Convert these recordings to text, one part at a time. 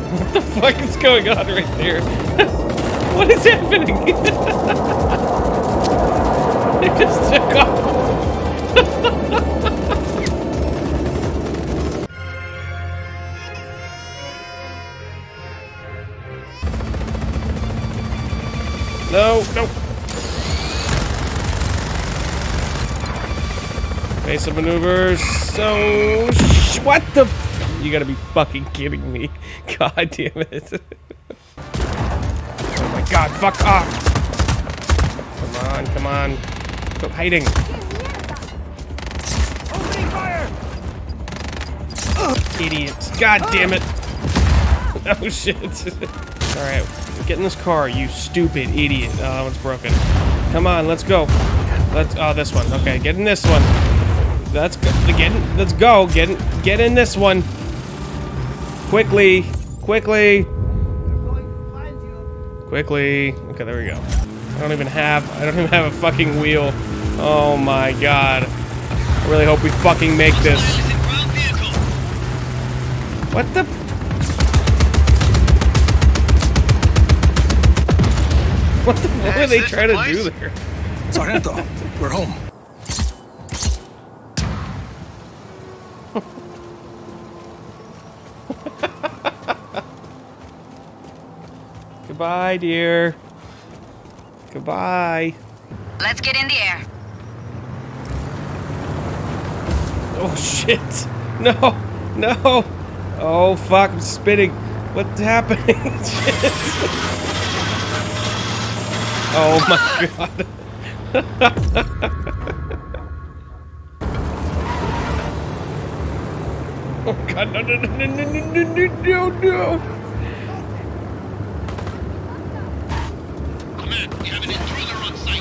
What the fuck is going on right there? What is happening? It just took off. No, no. Basic maneuvers. So, what the? You gotta be fucking kidding me. God damn it. Oh my god, fuck off. Come on. Stop hiding. Opening fire! Idiots. God damn it. Oh shit. Alright, get in this car, you stupid idiot. Oh, that one's broken. Come on, let's go. Oh, this one. Okay, get in this one. Let's go. Let's go. Get in this one. Quickly. Quickly. Quickly. Okay, there we go. I don't even have a fucking wheel. Oh my god. I really hope we fucking make this. What the? What are they trying to do there? Sargento, we're home. Goodbye, dear. Goodbye. Let's get in the air. Oh shit! No! No! Oh fuck! I'm spinning. What's happening? Shit! Oh my god! Oh god! No! No! No! No! No! No! No! No! Command, we have an intruder on site.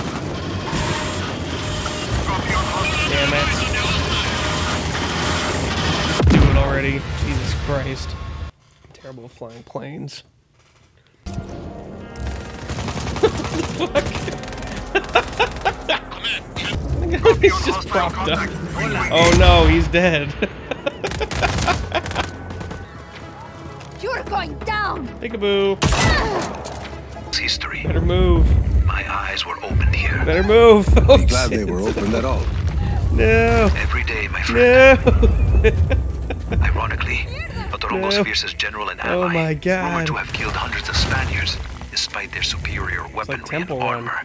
Damn it! Do it already! Jesus Christ! Terrible at flying planes. Fuck! He's just propped up. Oh no, he's dead. You're going down. Peekaboo. History. Better move. My eyes were opened here. Better move. Oh, I'm glad shit. they were opened at all. No. Every day, my friend. No. Ironically, Dr. Robespierre's general and ally, Oh my god. rumored to have killed hundreds of Spaniards, despite their superior weaponry and Temple Run. armor.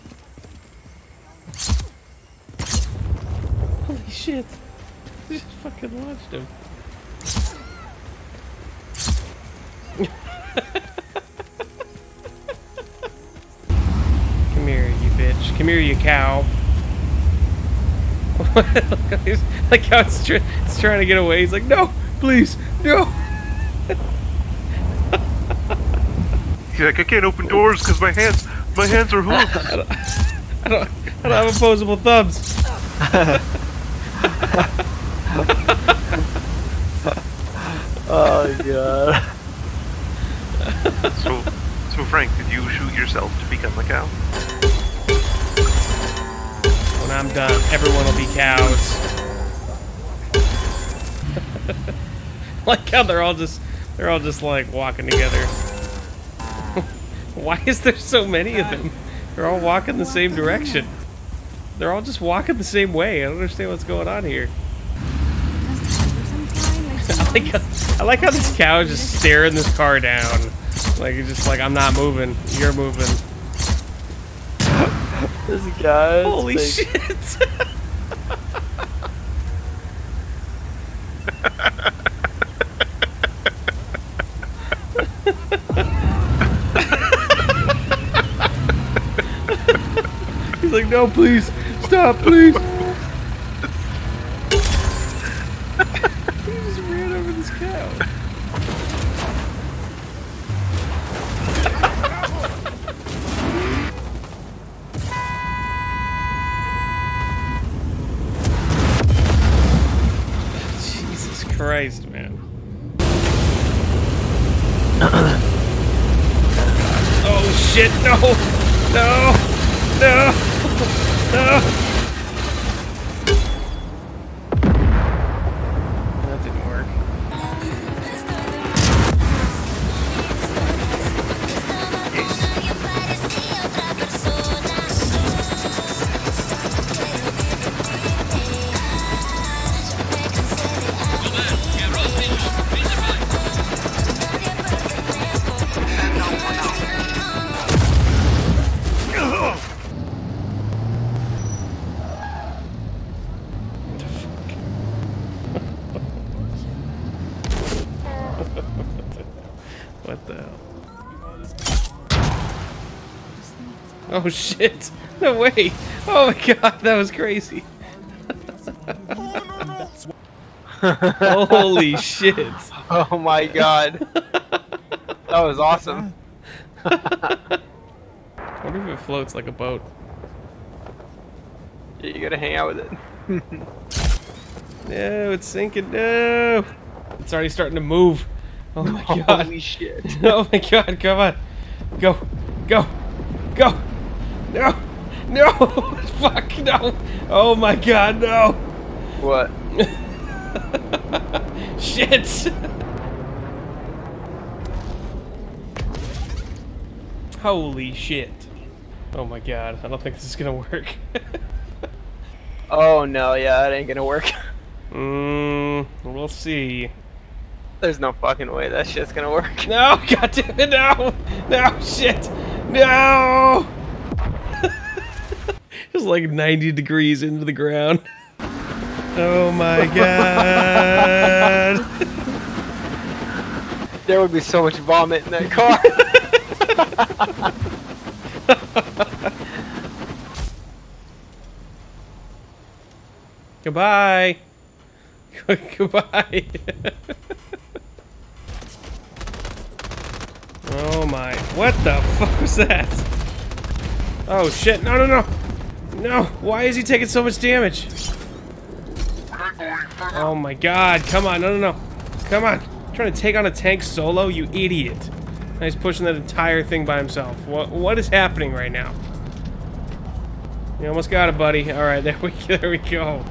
Holy shit. He just fucking launched him. Come here, you bitch. Come here, you cow. Like how it's trying to get away. He's like, no, please, no. He's like, I can't open doors because my hands are hooked. I don't have opposable thumbs. Oh god. So Frank, did you shoot yourself to become a cow? When I'm done, everyone will be cows. Like how they're all just like walking together. Why is there so many of them? They're all walking the same direction. They're all just walking the same way. I don't understand what's going on here. I like how this cow is just staring this car down. Like, it's just like, I'm not moving. You're moving. This guy. Holy shit! He's like, no, please, stop, please. He just ran over this cow. Jesus Christ, man. Oh shit, no! No! No! No! That didn't work. What the hell? Oh shit! No way! Oh my god, that was crazy! Holy shit! Oh my god. That was awesome. I wonder if it floats like a boat. Yeah, you gotta hang out with it. No, it's sinking. No! It's already starting to move. Oh my god. Holy shit. Oh my god, come on. Go. Go. Go. No. No. Fuck, no. Oh my god, no. What? Shit. Holy shit. Oh my god, I don't think this is gonna work. Oh no, yeah, that ain't gonna work. We'll see. There's no fucking way that shit's gonna work. No, god damn it, no! No, shit! No! Just like 90 degrees into the ground. Oh my god! There would be so much vomit in that car. Goodbye! Goodbye! Oh my, what the fuck was that? Oh shit, no, no, no! No, why is he taking so much damage? Oh my god, come on, no, no, no. Come on, trying to take on a tank solo, you idiot. And he's pushing that entire thing by himself. What is happening right now? You almost got it, buddy. Alright, there we go.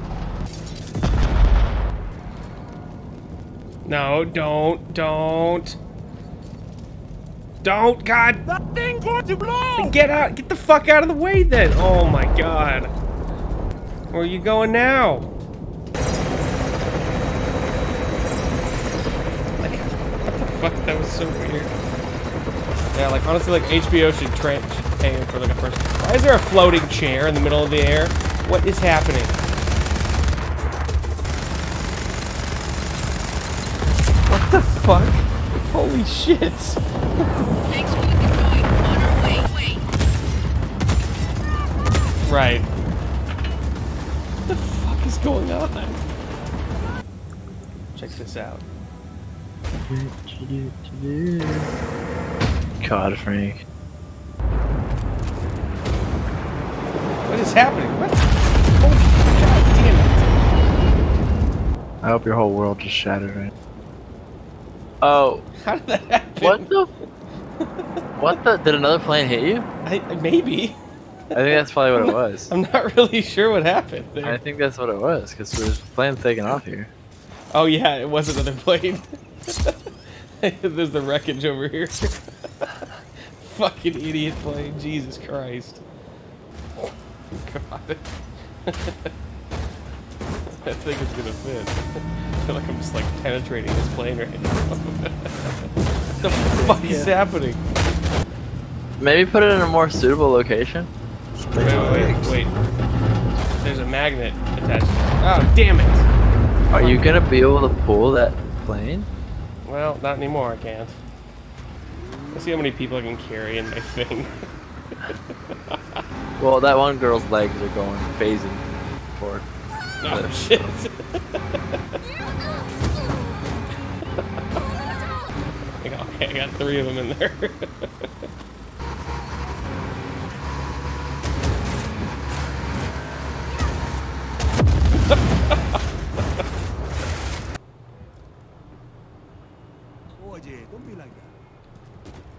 No, don't, God! That thing's going to blow! Get out, get the fuck out of the way then! Oh my god. Where are you going now? Like, what the fuck, that was so weird. Yeah, like honestly, like HBO should pay him for like a person. Why is there a floating chair in the middle of the air? What is happening? What the fuck? Holy shit! Thanks for the deploy. On our way. Wait. Right. What the fuck is going on? Check this out. God, Frank. What is happening? What? Oh, god damn I hope your whole world just shattered right now. Oh. it. How did that happen? What the? What the? Did another plane hit you? Maybe. I think that's probably what it was. I'm not really sure what happened there. I think that's what it was, because there's planes taking off here. Oh yeah, it was another plane. There's the wreckage over here. Fucking idiot plane, Jesus Christ. God. I think it's gonna fit. I feel like I'm just like penetrating this plane right now. What the fuck is happening? Maybe put it in a more suitable location. Wait. There's a magnet attached. Oh, damn it! Are you gonna be able to pull that plane? Well, not anymore, I can't. Let's see how many people I can carry in my thing. Well, that one girl's legs are going phasing forward. Oh, shit. Okay, I got 3 of them in there. Oye, don't be like that.